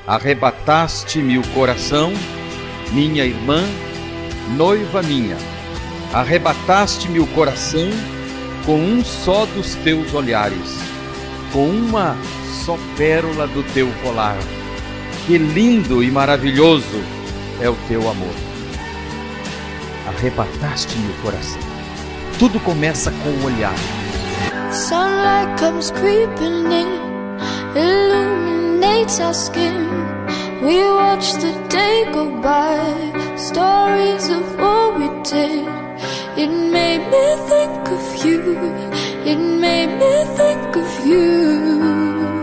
Arrebataste-me o coração, minha irmã, noiva minha. Arrebataste-me o coração com um só dos teus olhares, com uma só pérola do teu colar. Que lindo e maravilhoso é o teu amor. Arrebataste-me o coração. Tudo começa com o olhar. Sunlight comes creeping in, illuminates our skin. We watch the day go by, stories of what we did. It made me think of you, it made me think of you.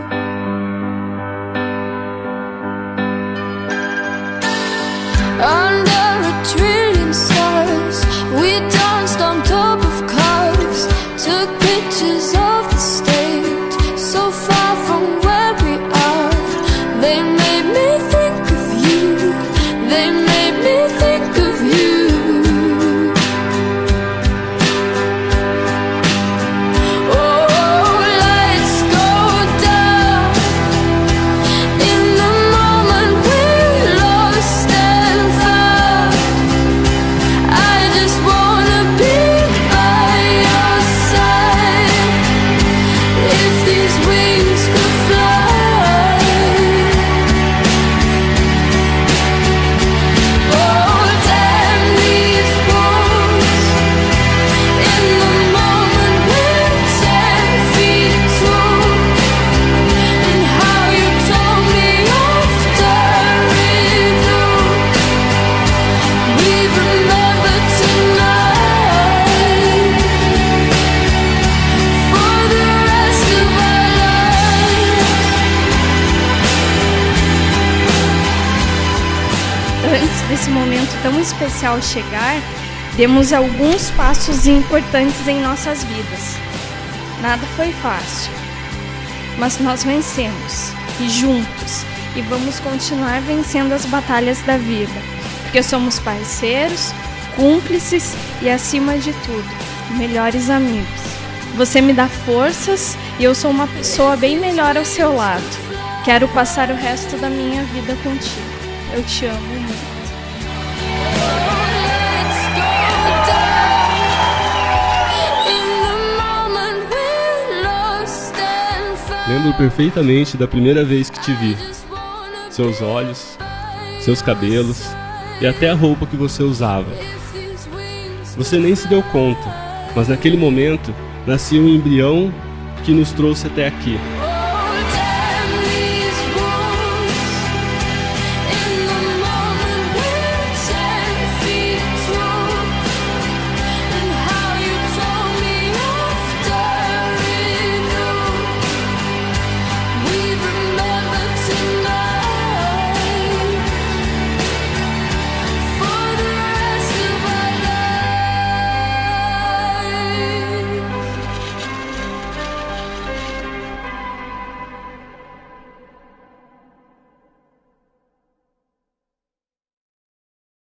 Under a trillion stars, we danced on top of cars, took pictures of the stage, so far from where we are. They made me think of you, they made me think of you. Oh, lights go down in the moment we lost and found. I just wanna be by your side, if these wings could fly. Oh, damn these walls, in the moment we're 10 feet tall. And how you told me after it all, we remember tonight, for the rest of our lives. Antes desse momento tão especial chegar, demos alguns passos importantes em nossas vidas. Nada foi fácil, mas nós vencemos, e juntos, e vamos continuar vencendo as batalhas da vida, porque somos parceiros, cúmplices e, acima de tudo, melhores amigos. Você me dá forças e eu sou uma pessoa bem melhor ao seu lado. Quero passar o resto da minha vida contigo. Eu te amo muito. Lembro perfeitamente da primeira vez que te vi. Seus olhos, seus cabelos e até a roupa que você usava. Você nem se deu conta, mas naquele momento nascia um embrião que nos trouxe até aqui.